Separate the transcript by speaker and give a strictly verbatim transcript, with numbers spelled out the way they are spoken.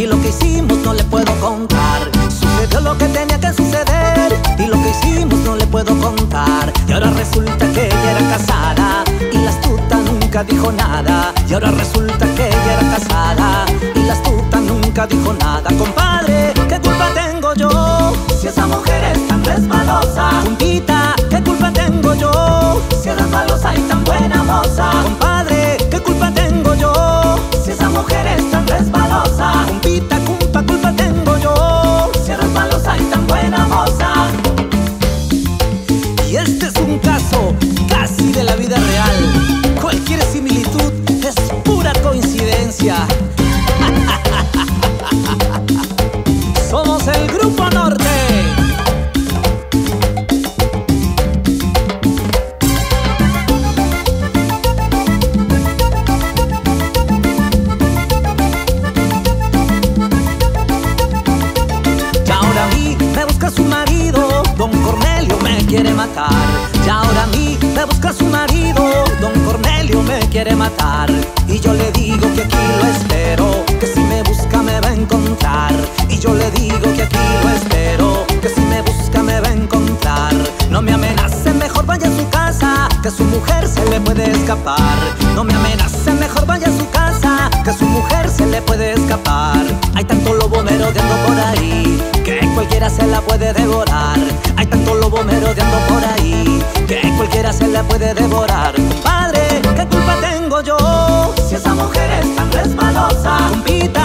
Speaker 1: y lo que hicimos no le puedo contar. Sucedió lo que tenía que suceder y lo que hicimos no le puedo contar. Y ahora resulta que ella era casada y la astuta nunca dijo nada. Y ahora resulta que ella era casada y la astuta nunca dijo nada. Compadre, ¿qué culpa tengo yo si esa mujer es tan resbalosa? Juntita, ¿qué culpa tengo yo si es resbalosa y tan buena moza? Compadre, ¿qué culpa tengo yo si esa mujer es tan resbalosa? Juntita, culpa, culpa tengo yo si es resbalosa y tan buena moza. Y este es un caso casi de la vida real. Cualquier similitud es pura coincidencia. Somos el Grupo Norte. Y ahora a mí me busca su marido, don Cornelio me quiere matar. Y ahora a mí me busca su marido, don Cornelio me quiere matar. Y yo le digo que aquí lo espero, que si me busca me va a encontrar. Y yo le digo que aquí lo espero, que si me busca me va a encontrar. No me amenace, mejor vaya a su casa, que su mujer se le puede escapar. No me amenace, mejor vaya a su casa, que su mujer se le puede escapar. Hay tanto lobo merodeando por ahí, que cualquiera se la puede devorar. Hay tanto lobo merodeando por ahí, que cualquiera se la puede devorar. Compadre, ¿qué culpa tengo yo si esa mujer es tan resbalosa? Compita,